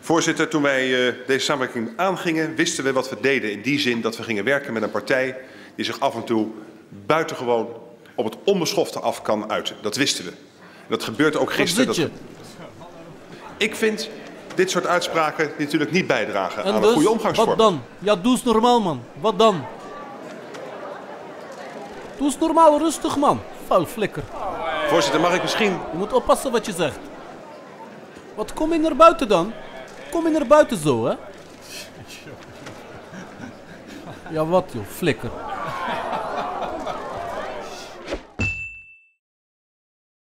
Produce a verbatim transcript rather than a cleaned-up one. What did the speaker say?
Voorzitter, toen wij uh, deze samenwerking aangingen, wisten we wat we deden. In die zin dat we gingen werken met een partij die zich af en toe buitengewoon op het onbeschofte af kan uiten. Dat wisten we. En dat gebeurt ook gisteren. Wat zit je? Dat... Ik vind dit soort uitspraken natuurlijk niet bijdragen en aan dus, een goede omgangsvorm. Wat dan? Ja, doe eens normaal, man. Wat dan? Doe eens normaal, rustig, man. Vuil flikker. Voorzitter, mag ik misschien... Je moet oppassen wat je zegt. Wat kom je naar buiten dan? Kom je naar buiten zo, hè? Ja, wat joh, flikker.